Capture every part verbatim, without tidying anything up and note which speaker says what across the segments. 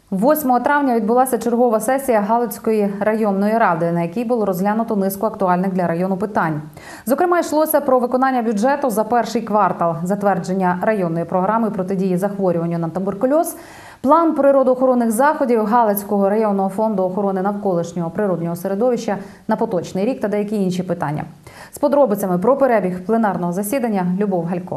Speaker 1: восьмого травня відбулася чергова сесія Галицької районної ради, на якій було розглянуто низку актуальних для району питань. Зокрема, йшлося про виконання бюджету за перший квартал, затвердження районної програми протидії захворюванню на туберкульоз, план природоохоронних заходів Галицького районного фонду охорони навколишнього природнього середовища на поточний рік та деякі інші питання. З подробицями про перебіг пленарного засідання Любов Галько.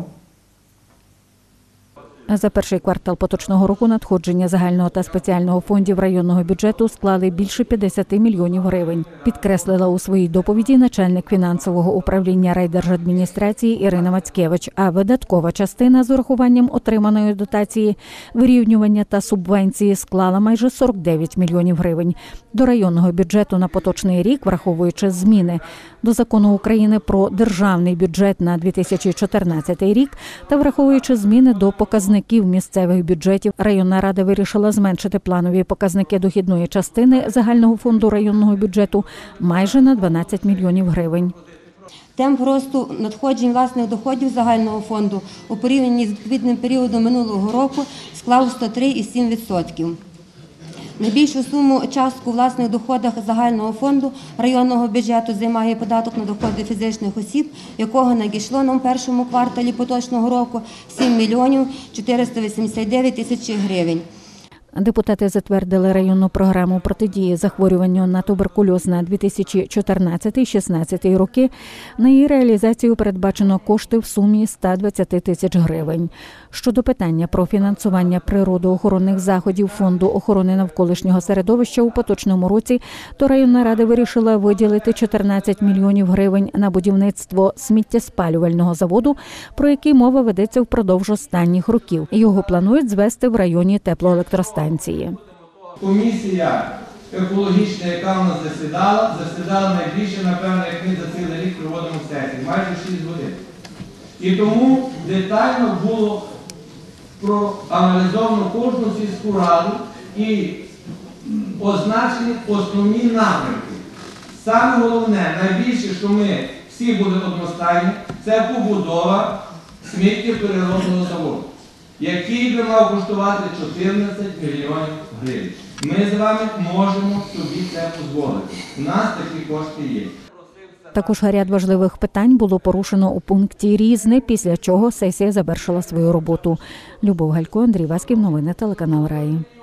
Speaker 2: За перший квартал поточного року надходження загального та спеціального фондів районного бюджету склали більше п'ятдесят мільйонів гривень. Підкреслила у своїй доповіді начальник фінансового управління райдержадміністрації Ірина Мацькевич, а видаткова частина з урахуванням отриманої дотації, вирівнювання та субвенції склала майже сорок дев'ять мільйонів гривень. До районного бюджету на поточний рік, враховуючи зміни до Закону України про державний бюджет на дві тисячі чотирнадцятий рік та враховуючи зміни до показників місцевих бюджетів, районна рада вирішила зменшити планові показники дохідної частини загального фонду районного бюджету майже на дванадцять мільйонів гривень.
Speaker 3: Темп росту надходжень власних доходів загального фонду у порівнянні з відповідним періодом минулого року склав сто три цілих сім десятих відсотка. Найбільшу суму частку у власних доходах загального фонду районного бюджету займає податок на доходи фізичних осіб, якого надійшло нам у першому кварталі поточного року сім мільйонів чотириста вісімдесят дев'ять тисяч гривень.
Speaker 2: Депутати затвердили районну програму протидії захворюванню на туберкульоз на дві тисячі чотирнадцятий - шістнадцятий роки. На її реалізацію передбачено кошти в сумі ста двадцяти тисяч гривень. Щодо питання про фінансування природоохоронних заходів Фонду охорони навколишнього середовища у поточному році, то районна рада вирішила виділити чотирнадцять мільйонів гривень на будівництво сміттєспалювального заводу, про який мова ведеться впродовж останніх років. Його планують звести в районі теплоелектростанції.
Speaker 4: Комісія екологічна, яка в нас засідала, засідала найбільше, напевно, як ми за цілий рік проводимо сесії, майже шість годин. І тому детально було проаналізовано кожну сільську раду і означені основні напрямки. Саме головне, найбільше, що ми всі були одностайні, це побудова сміттєпереробного заводу, який би мав коштувати чотирнадцять мільйонів гривень. Ми з вами можемо собі це дозволити. У нас такі кошти є.
Speaker 2: Також ряд важливих питань було порушено у пункті «Різне», після чого сесія завершила свою роботу. Любов Галько, Андрій Васьків, новини телеканал Раї.